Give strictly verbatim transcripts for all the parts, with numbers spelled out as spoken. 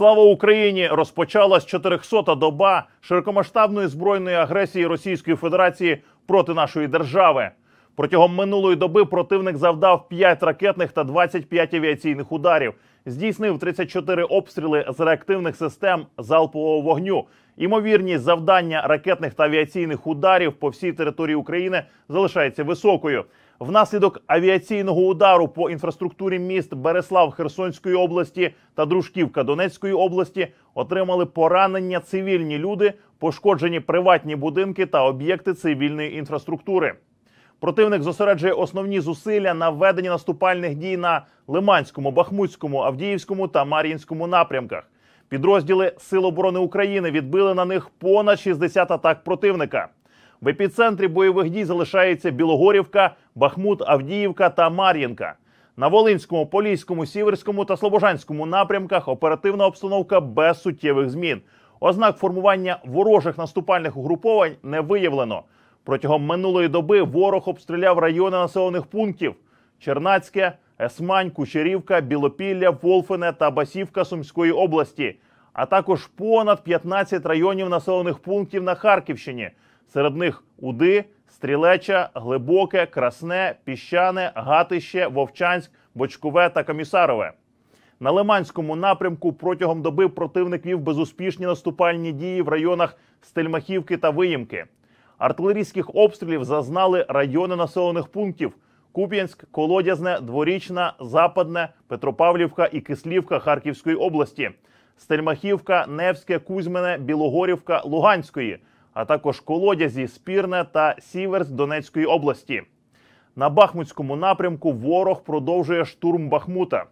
Слава Україні! Розпочалась чотирьохсота доба широкомасштабної збройної агресії Російської Федерації проти нашої держави. Протягом минулої доби противник завдав п'ять ракетних та двадцять п'ять авіаційних ударів. Здійснив тридцять чотири обстріли з реактивних систем залпового вогню. Ймовірність завдання ракетних та авіаційних ударів по всій території України залишається високою. Внаслідок авіаційного удару по інфраструктурі міст Берислав Херсонської області та Дружківка Донецької області отримали поранення цивільні люди, пошкоджені приватні будинки та об'єкти цивільної інфраструктури. Противник зосереджує основні зусилля на веденні наступальних дій на Лиманському, Бахмутському, Авдіївському та Мар'їнському напрямках. Підрозділи Сил оборони України відбили на них понад шістдесят атак противника. В епіцентрі бойових дій залишаються Білогорівка, Бахмут, Авдіївка та Мар'їнка. На Волинському, Поліському, Сіверському та Слобожанському напрямках оперативна обстановка без суттєвих змін. Ознак формування ворожих наступальних угруповань не виявлено. Протягом минулої доби ворог обстріляв райони населених пунктів Чернацьке, Есмань, Кучерівка, Білопілля, Волфине та Басівка Сумської області, а також понад п'ятнадцять районів населених пунктів на Харківщині. Серед них Уди, Стрілеча, Глибоке, Красне, Піщане, Гатище, Вовчанськ, Бочкове та Комісарове. На Лиманському напрямку протягом доби противник вів безуспішні наступальні дії в районах Стельмахівки та Виїмки. Артилерійських обстрілів зазнали райони населених пунктів Куп'янськ, Колодязне, Дворічна, Западне, Петропавлівка і Кислівка Харківської області, Стельмахівка, Невське, Кузьмине, Білогорівка Луганської, а також Колодязі, Спірне та Сіверськ Донецької області. На Бахмутському напрямку ворог продовжує штурм Бахмута.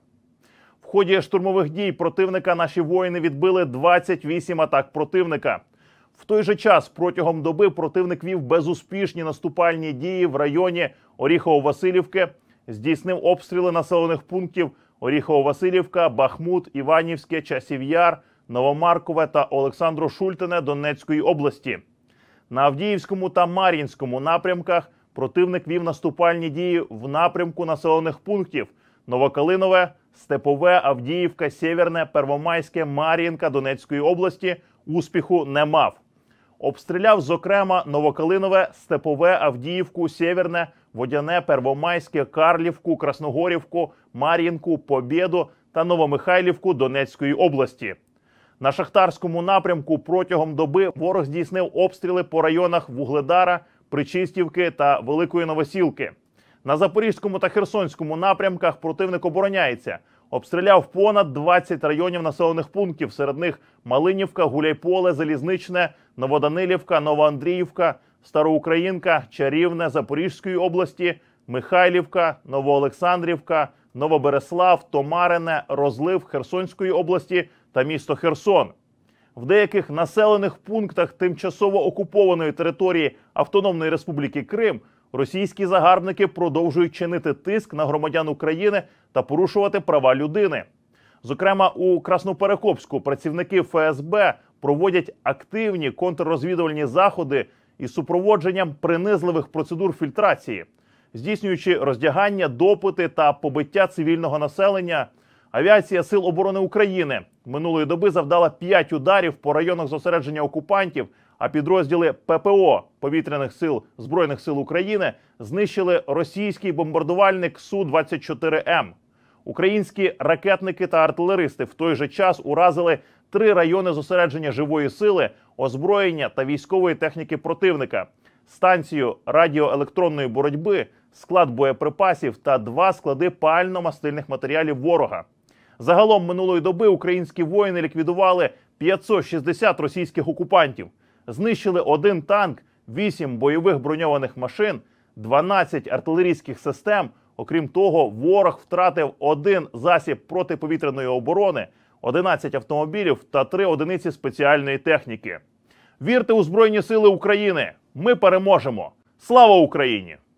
В ході штурмових дій противника наші воїни відбили двадцять вісім атак противника. В той же час протягом доби противник вів безуспішні наступальні дії в районі Оріхово-Василівки, здійснив обстріли населених пунктів Оріхово-Василівка, Бахмут, Іванівське, Часів Яр, Новомаркове та Олександро-Шультине Донецької області. На Авдіївському та Мар'їнському напрямках противник вів наступальні дії в напрямку населених пунктів Новокалинове, Степове, Авдіївка, Сєвєрне, Первомайське, Мар'їнка Донецької області. Успіху не мав. Обстріляв, зокрема, Новокалинове, Степове, Авдіївку, Сєвєрне, Водяне, Первомайське, Карлівку, Красногорівку, Мар'їнку, Побєду та Новомихайлівку Донецької області. На Шахтарському напрямку протягом доби ворог здійснив обстріли по районах Вугледара, Причистівки та Великої Новосілки. На Запорізькому та Херсонському напрямках противник обороняється. Обстріляв понад двадцять районів населених пунктів, серед них Малинівка, Гуляйполе, Залізничне, Новоданилівка, Новоандріївка, Староукраїнка, Чарівне Запорізької області, Михайлівка, Новоолександрівка, Новобереслав, Томарине, Розлив Херсонської області та місто Херсон. В деяких населених пунктах тимчасово окупованої території Автономної Республіки Крим російські загарбники продовжують чинити тиск на громадян України та порушувати права людини. Зокрема, у Красноперекопську працівники еф ес бе проводять активні контррозвідувальні заходи із супроводженням принизливих процедур фільтрації, здійснюючи роздягання, допити та побиття цивільного населення. Авіація Сил оборони України минулої доби завдала п'ять ударів по районах зосередження окупантів, а підрозділи пе пе о Повітряних сил Збройних сил України знищили російський бомбардувальник Су двадцять чотири ем. Українські ракетники та артилеристи в той же час уразили три райони зосередження живої сили, озброєння та військової техніки противника, станцію радіоелектронної боротьби, склад боєприпасів та два склади пально-мастильних матеріалів ворога. Загалом минулої доби українські воїни ліквідували п'ятсот шістдесят російських окупантів, знищили один танк, вісім бойових броньованих машин, дванадцять артилерійських систем. Окрім того, ворог втратив один засіб протиповітряної оборони, одинадцять автомобілів та три одиниці спеціальної техніки. Вірте у Збройні Сили України! Ми переможемо! Слава Україні!